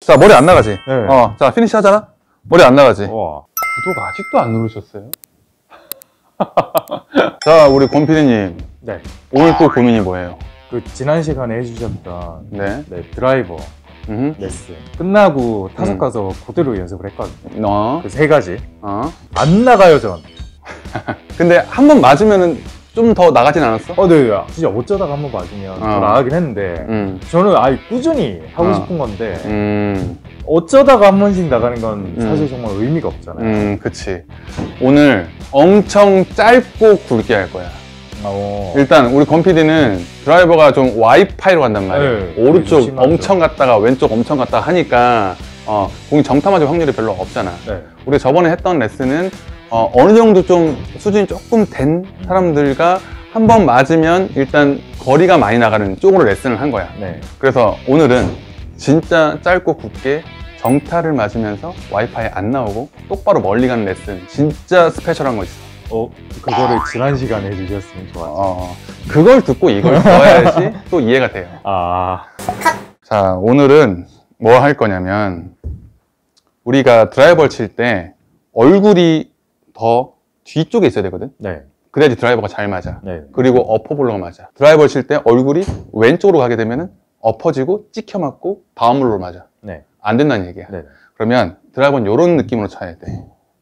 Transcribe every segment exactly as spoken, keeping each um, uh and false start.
자, 머리 안 나가지? 네. 어, 자, 피니시 하잖아? 머리 안 나가지? 와. 구독 아직도 안 누르셨어요? 자, 우리 권 피디님. 네. 오늘 또 고민이 뭐예요? 그 지난 시간에 해주셨던 네. 네, 드라이버 음. 레슨 끝나고 타석 음. 가서 그대로 연습을 했거든요. 어. 그 세 가지 어. 안 나가요 전. 근데 한 번 맞으면은 좀 더 나가진 않았어? 어, 네. 진짜 어쩌다가 한 번 맞으면 어. 더 나가긴 했는데 음. 저는 아예 꾸준히 하고 어. 싶은 건데 음. 어쩌다가 한 번씩 나가는 건 음. 사실 정말 의미가 없잖아요. 음, 그치. 오늘 엄청 짧고 굵게 할 거야. 어. 일단 우리 권 피디는 드라이버가 좀 와이파이로 간단 말이야. 네, 오른쪽 심하죠. 엄청 갔다가 왼쪽 엄청 갔다가 하니까 어, 공이 정타 맞을 확률이 별로 없잖아. 네. 우리 저번에 했던 레슨은 어, 어느 정도 좀 수준이 조금 된 사람들과 한 번 맞으면 일단 거리가 많이 나가는 쪽으로 레슨을 한 거야. 네. 그래서 오늘은 진짜 짧고 굵게 정타를 맞으면서 와이파이 안 나오고 똑바로 멀리 가는 레슨, 진짜 스페셜한 거 있어. 어, 그거를 지난 시간에 해주셨으면 좋았죠. 어, 그걸 듣고 이걸 써야지 또 이해가 돼요. 아. 자, 오늘은 뭐 할 거냐면 우리가 드라이버를 칠 때 얼굴이 더 뒤쪽에 있어야 되거든. 네. 그래야지 드라이버가 잘 맞아. 네. 그리고 어퍼볼로가 맞아. 드라이버를 칠 때 얼굴이 왼쪽으로 가게 되면은 엎어지고 찍혀 맞고 다운볼로 맞아. 네. 안 된다는 얘기야. 네. 그러면 드라이버는 이런 느낌으로 쳐야 돼.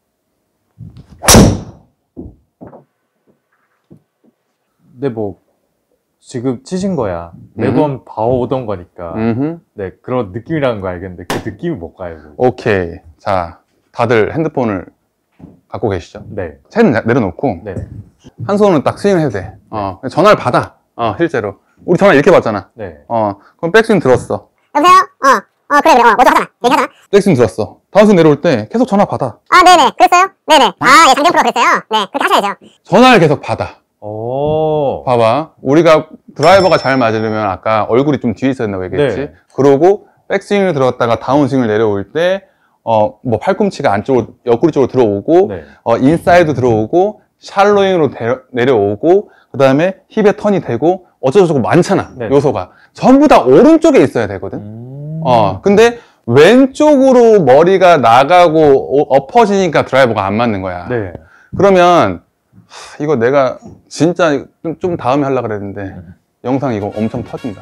근데 뭐 지금 치신 거야. 매번 봐오던 거니까. 음흠. 네, 그런 느낌이라는 거 알겠는데 그 느낌이 뭘까요? 그거? 오케이. 자, 다들 핸드폰을 갖고 계시죠? 네. 셋 내려놓고 네. 한 손으로 딱 스윙을 해도 돼. 어, 전화를 받아. 어, 실제로. 우리 전화 이렇게 받잖아. 네. 어, 그럼 백스윙 들었어. 여보세요? 어, 어, 그래, 그래. 어, 먼저 하잖아. 얘기하잖아. 백스윙 들었어. 다운스윙 내려올 때 계속 전화 받아. 아, 네네. 그랬어요? 네네. 아, 예, 장경 프로 그랬어요? 네, 그렇게 하셔야죠. 전화를 계속 받아. 오. 봐봐. 우리가 드라이버가 잘 맞으려면 아까 얼굴이 좀 뒤에 있어야 된다고 얘기했지. 네. 그러고 백스윙을 들었다가 다운스윙을 내려올 때, 어, 뭐 팔꿈치가 안쪽으로, 옆구리 쪽으로 들어오고, 네. 어, 인사이드 들어오고, 샬로잉으로 데- 내려오고, 그 다음에 힙에 턴이 되고, 어쩌고저쩌고 많잖아. 네. 요소가. 전부 다 오른쪽에 있어야 되거든. 음. 어, 근데 왼쪽으로 머리가 나가고 어- 엎어지니까 드라이버가 안 맞는 거야. 네. 그러면 하, 이거 내가 진짜 좀, 좀 다음에 하려고 그랬는데 영상 이거 엄청 터진다.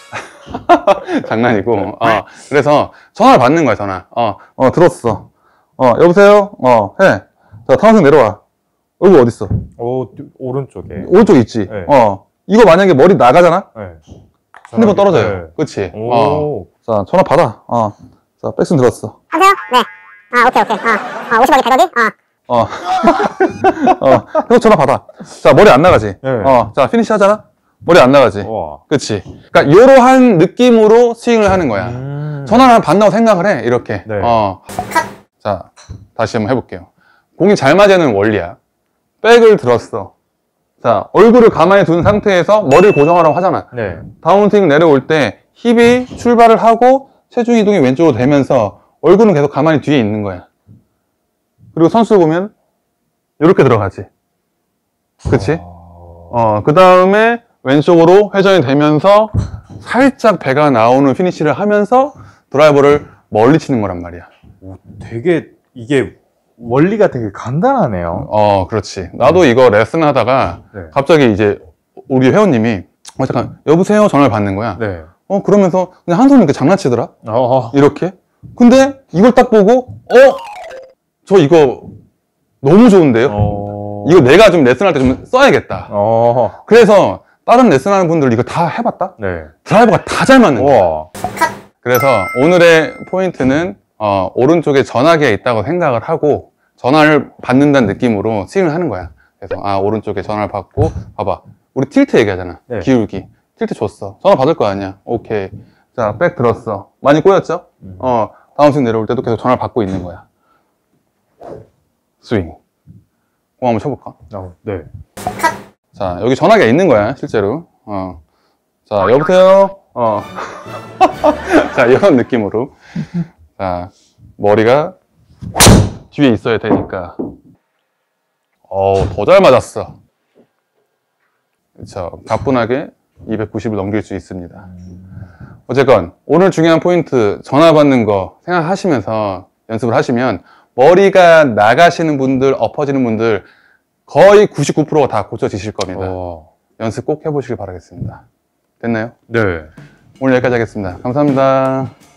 장난이고. 어, 그래서 전화를 받는 거야, 전화. 어, 어, 들었어. 어, 여보세요? 어, 해. 자, 타운스 내려와. 얼굴 어딨어? 오, 오른쪽에. 오른쪽에 있지? 네. 어. 이거 만약에 머리 나가잖아? 네. 핸드폰 떨어져요. 네. 그치? 오. 어. 자, 전화 받아. 어. 자, 백스윙 들었어. 하세요? 네. 아, 오케이, 오케이. 어, 어, 오십 원이 가격이? 어. 어. 어. 계속 전화 받아. 자, 머리 안 나가지? 네. 어. 자, 피니시 하잖아? 머리 안 나가지? 와. 그치? 그러니까 이러한 느낌으로 스윙을 하는 거야. 음. 전화를 받는다고 생각을 해. 이렇게. 네. 어. 자, 다시 한번 해볼게요. 공이 잘 맞는 원리야. 백을 들었어. 자, 얼굴을 가만히 둔 상태에서 머리를 고정하라고 하잖아. 네. 다운스윙 내려올 때 힙이 출발을 하고 체중 이동이 왼쪽으로 되면서 얼굴은 계속 가만히 뒤에 있는 거야. 그리고 선수 보면 이렇게 들어가지. 그치? 어, 그 다음에 왼쪽으로 회전이 되면서 살짝 배가 나오는 피니시를 하면서 드라이버를 멀리 치는 거란 말이야. 오, 되게 이게 원리가 되게 간단하네요. 어, 그렇지. 나도 이거 레슨 하다가 네. 갑자기 이제 우리 회원님이 어, 잠깐, 여보세요? 전화를 받는 거야. 네. 어, 그러면서 그냥 한 손으로 이렇게 장난치더라? 어. 이렇게. 근데 이걸 딱 보고, 어? 저 이거 너무 좋은데요? 어. 이거 내가 좀 레슨할 때 좀 써야겠다. 어. 그래서 다른 레슨하는 분들 이거 다 해봤다? 네. 드라이버가 다 잘 맞는 거야. 와. 그래서 오늘의 포인트는 어, 오른쪽에 전화기가 있다고 생각을 하고 전화를 받는다는 느낌으로 스윙을 하는 거야. 그래서 아, 오른쪽에 전화를 받고 봐봐. 우리 틸트 얘기하잖아. 네. 기울기. 틸트 줬어. 전화 받을 거 아니야. 오케이. 자, 백 들었어. 많이 꼬였죠? 음. 어, 다운스윙 내려올 때도 계속 전화를 받고 있는 거야. 스윙. 공 한번 쳐볼까? 어. 네. 자, 여기 전화기가 있는 거야, 실제로. 어. 자, 여보세요? 어. 자, 이런 느낌으로. 자, 머리가 뒤에 있어야 되니까. 어우, 더 잘 맞았어. 그쵸. 가뿐하게 이백구십을 넘길 수 있습니다. 어쨌건 오늘 중요한 포인트 전화 받는 거 생각하시면서 연습을 하시면 머리가 나가시는 분들, 엎어지는 분들 거의 구십구 퍼센트가 다 고쳐지실 겁니다. 어. 연습 꼭 해보시길 바라겠습니다. 됐나요? 네. 오늘 여기까지 하겠습니다. 감사합니다.